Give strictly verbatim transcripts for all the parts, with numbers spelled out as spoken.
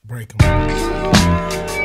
Break 'em.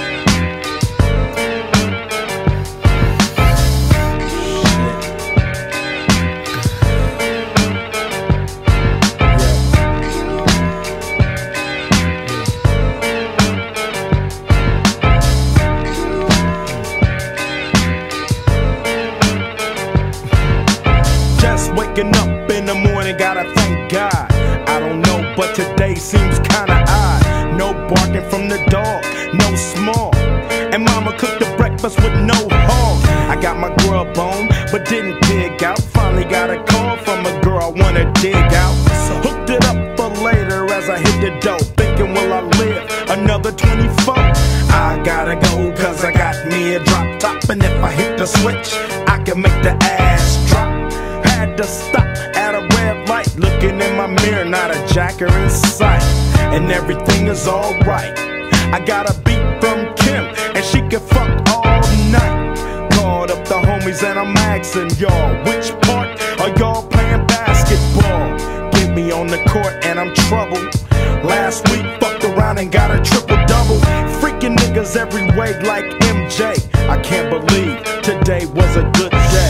Waking up in the morning, gotta thank God. I don't know, but today seems kinda odd. No barking from the dog, no small. And mama cooked the breakfast with no hog. I got my grub on, but didn't dig out. Finally got a call from a girl I wanna dig out. So hooked it up for later as I hit the dough. Thinking, will I live another twenty-four? I gotta go, cause I got me a drop top. And if I hit the switch, I can make the ass drop. Had to stop at a red light, looking in my mirror, not a jacker in sight, and everything is alright. I got a beat from Kim, and she can fuck all night. Called up the homies and I'm asking y'all, which part are y'all playing basketball? Get me on the court and I'm troubled. Last week fucked around and got a triple-double. Freaking niggas every way like M J. I can't believe today was a good day.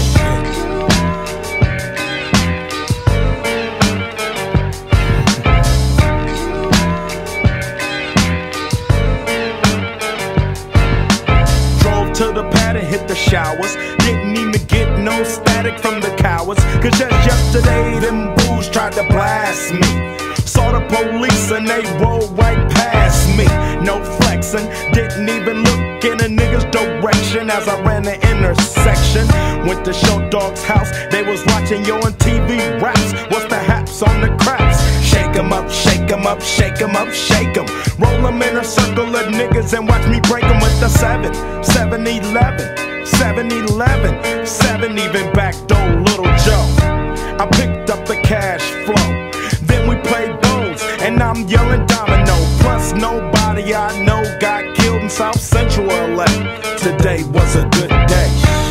To the pad and hit the showers. Didn't even get no static from the cowards, cause just yesterday them bulls tried to blast me. Saw the police and they rolled right past me. No flexing, didn't even look in a nigga's direction as I ran the intersection. Went to Show Dog's house, they was watching Yo on T V raps. What's the haps on the craps? Shake 'em up, shake 'em up, shake 'em up, shake 'em. Roll 'em in a circle of niggas and watch me break 'em with the seven, seven eleven, seven eleven, seven even backdoor Little Joe. I picked up the cash flow, then we played bones, and I'm yelling domino. Plus nobody I know got killed in South Central L A. Today was a good day.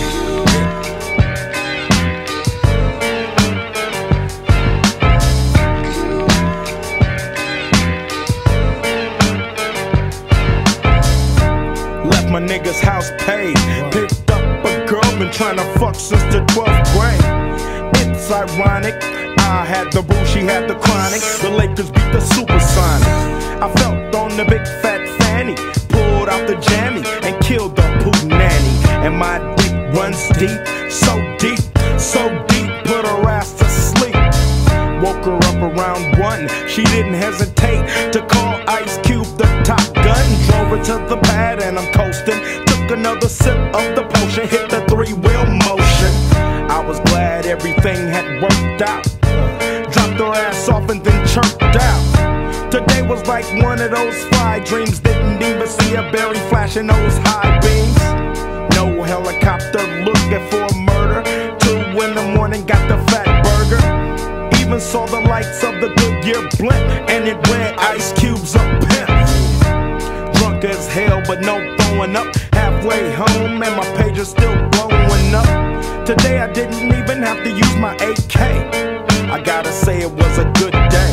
My nigga's house paid. Picked up a girl, been trying to fuck since the twelfth grade. It's ironic, I had the boo, she had the chronic. The Lakers beat the Supersonics. I felt on the big fat fanny, pulled out the jammy and killed the poo nanny. And my dick runs deep, so deep, so deep, put her ass to sleep. Woke her up around one, she didn't hesitate to call Ice Cube the Top Gun. Drove her to the pad and I'm coasting. Took another sip of the potion, hit the three-wheel motion. I was glad everything had worked out. Dropped her ass off and then chirped out. Today was like one of those fly dreams. Didn't even see a berry flashing those high beams. No helicopter looking for a murder. Two in the morning, got the fat burger. Even saw the lights of the Goodyear blimp, and it read Ice Cube's a pimp. Drunk as hell, but no throwing up. Halfway home, and my page is still blowing up. Today I didn't even have to use my A K. I gotta say it was a good day.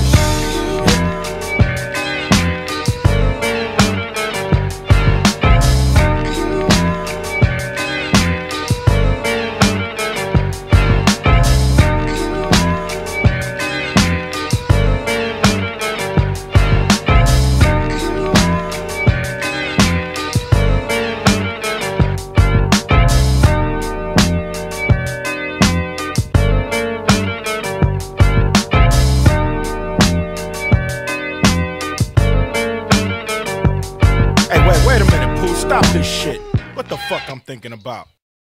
Wait a minute, Pooh, stop this shit. What the fuck I'm thinking about?